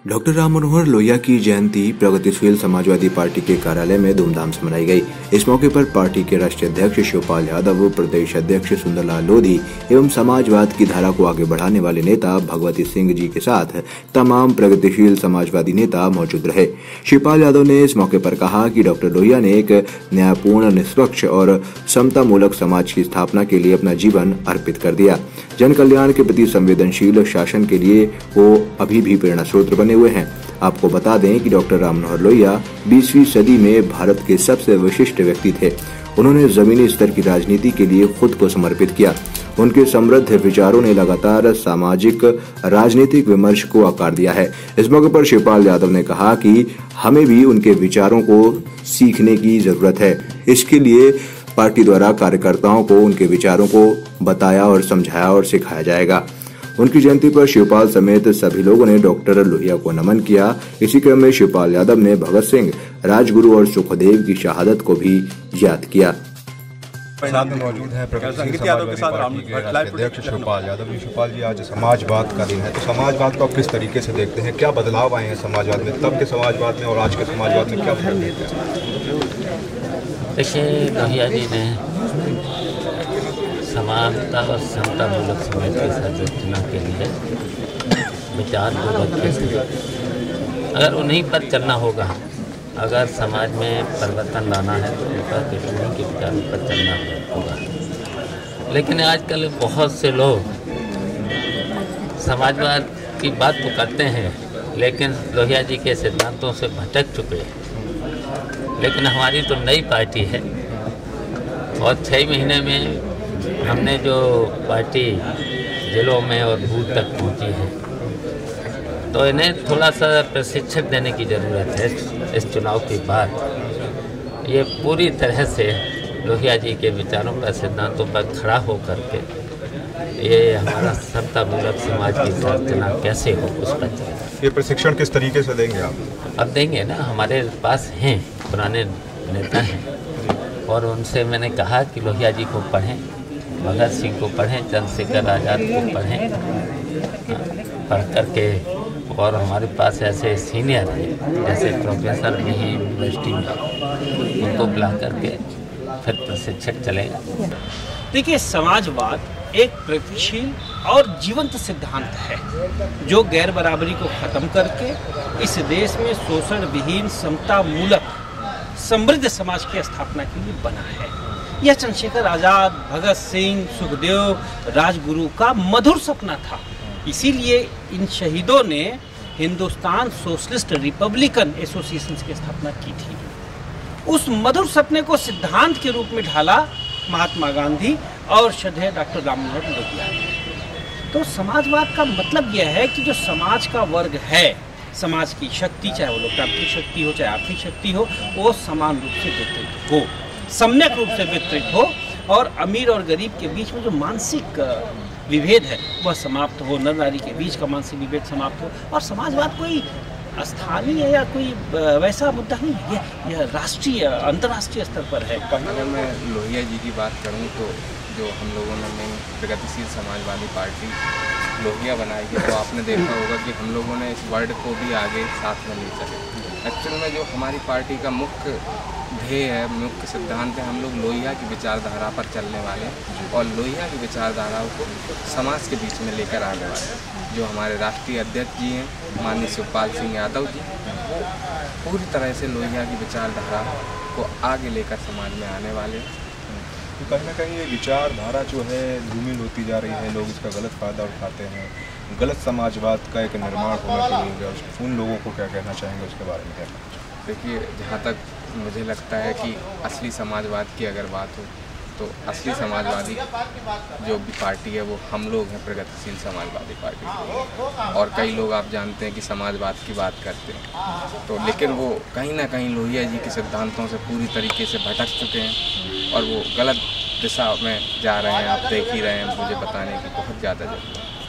Doctor Ram Manohar Lohia की जयंती प्रगतिशील Samajwadi party के कार्यालय में धूमधाम से मनाई गई। इस मौके पर पार्टी के राष्ट्रीय अध्यक्ष शिवपाल यादव, प्रदेश अध्यक्ष सुंदरलाल लोधी एवं समाजवाद की धारा को आगे बढ़ाने वाले नेता भगवती सिंह जी के साथ तमाम प्रगतिशील समाजवादी नेता मौजूद रहे। शिवपाल यादव ने इस मौके पर कहा कि डॉक्टर लोहिया ने एक न्यायपूर्ण, निष्पक्ष और समतामूलक समाज की स्थापना के लिए अपना जीवन अर्पित कर दिया। जन कल्याण के प्रति संवेदनशील शासन के लिए वो अभी भी प्रेरणा स्रोत बने हुए हैं। आपको बता दें कि डॉक्टर राम मनोहर लोहिया 20वीं सदी में भारत के सबसे विशिष्ट व्यक्ति थे। उन्होंने जमीनी स्तर की राजनीति के लिए खुद को समर्पित किया। उनके समृद्ध विचारों ने लगातार सामाजिक राजनीतिक विमर्श को आकार दिया है। इस मौके पर शिवपाल यादव ने कहा कि हमें भी उनके विचारों को सीखने की जरूरत है। इसके लिए पार्टी द्वारा कार्यकर्ताओं को उनके विचारों को बताया और समझाया और सिखाया जाएगा। उनकी जयंती पर शिवपाल समेत सभी लोगों ने डॉक्टर लोहिया को नमन किया। इसी क्रम में शिवपाल यादव ने भगत सिंह, राजगुरु और सुखदेव की शहादत को भी याद किया। साथ में मौजूद हैं प्रगतिशील समाजवादी पार्टी के राष्ट्रीय अध्यक्ष शिवपाल यादव। शिवपाल जी, आज समाजवाद का दिन है, तो समाजवाद को आप किस तरीके से देखते हैं? क्या बदलाव आए हैं समाजवाद में, तब के समाजवाद में और आज के समाजवाद में क्या फर्क देखते हैं? देखिए, लोहिया जी ने समानता और समतामूलक समाज की संरचना के लिए विचार को रखे थे। अगर उन्हीं पर चलना होगा, अगर समाज में परिवर्तन लाना है तो उनका उन्हीं के विचारों पर चलना होगा। लेकिन आजकल बहुत से लोग समाजवाद की बात तो करते हैं, लेकिन लोहिया जी के सिद्धांतों से भटक चुके हैं। लेकिन हमारी तो नई पार्टी है और 6 महीने में हमने जो पार्टी जिलों में और बूथ तक पहुंची है, तो इन्हें थोड़ा सा प्रशिक्षण देने की ज़रूरत है। इस चुनाव के बाद ये पूरी तरह से लोहिया जी के विचारों पर, सिद्धांतों पर खड़ा हो करके ये हमारा समतामूलक समाज की संरचना कैसे हो, उस पर चलेगा। ये प्रशिक्षण किस तरीके से देंगे आप? अब देंगे ना, हमारे पास हैं पुराने नेता हैं और उनसे मैंने कहा कि लोहिया जी को पढ़ें, भगत सिंह को पढ़ें, चंद्रशेखर आज़ाद को पढ़ें, पढ़ करके। और हमारे पास ऐसे सीनियर हैं जैसे प्रोफेसर भी हैं यूनिवर्सिटी में, उनको बुला करके फिर प्रशिक्षण चलेगा। देखिए, समाजवाद एक प्रगतिशील और जीवंत सिद्धांत है जो गैर बराबरी को खत्म करके इस देश में शोषण विहीन, समतामूलक, समृद्ध समाज की स्थापना के लिए बना है। यह चंद्रशेखर आज़ाद, भगत सिंह, सुखदेव, राजगुरु का मधुर सपना था। इसीलिए इन शहीदों ने हिंदुस्तान सोशलिस्ट रिपब्लिकन एसोसिएशन की स्थापना की थी। उस मधुर सपने को सिद्धांत के रूप में ढाला महात्मा गांधी और श्रद्धेय डॉक्टर राम मनोहर लोहिया। तो समाजवाद का मतलब यह है कि जो समाज का वर्ग है, समाज की शक्ति, चाहे वो लोकतांत्रिक शक्ति हो, चाहे आर्थिक शक्ति हो, वो समान रूप से वितरित हो, सम्यक रूप से वितरित हो और अमीर और गरीब के बीच में जो मानसिक विभेद है वह समाप्त हो, नर नारी के बीच का मानसिक विभेद समाप्त हो। और समाजवाद कोई स्थानीय या कोई वैसा मुद्दा नहीं है, यह राष्ट्रीय, अंतर्राष्ट्रीय स्तर पर है। अगर मैं लोहिया जी की बात करूं तो जो हम लोगों ने प्रगतिशील समाजवादी पार्टी लोहिया बनाई है, तो आपने देखा होगा कि हम लोगों ने इस वर्ड को भी आगे साथ में ले चले। एक्चुअल में जो हमारी पार्टी का मुख्य ध्येय है, मुख्य सिद्धांत है, हम लोग लोहिया की विचारधारा पर चलने वाले हैं और लोहिया की विचारधाराओं को समाज के बीच में लेकर आने वाले हैं। जो हमारे राष्ट्रीय अध्यक्ष जी हैं, माननीय शिवपाल सिंह यादव जी, वो पूरी तरह से लोहिया की विचारधारा को आगे लेकर समाज में आने वाले हैं। तो कहीं ना कहीं ये विचारधारा जो है धूमिल होती जा रही है, लोग इसका गलत फ़ायदा उठाते हैं, गलत समाजवाद का एक निर्माण होना शुरू हो गया। उन लोगों को क्या कहना चाहेंगे, उसके बारे में क्या कहना चाहेंगे? देखिए, जहाँ तक मुझे लगता है कि असली समाजवाद की अगर बात हो तो असली समाजवादी जो भी पार्टी है वो हम लोग हैं, प्रगतिशील समाजवादी पार्टी। और कई लोग आप जानते हैं कि समाजवाद की बात करते हैं, तो लेकिन वो कहीं ना कहीं लोहिया जी के सिद्धांतों से पूरी तरीके से भटक चुके हैं और वो गलत दिशा में जा रहे हैं। आप देख ही रहे हैं, मुझे बताने की बहुत ज़्यादा जरूरत है।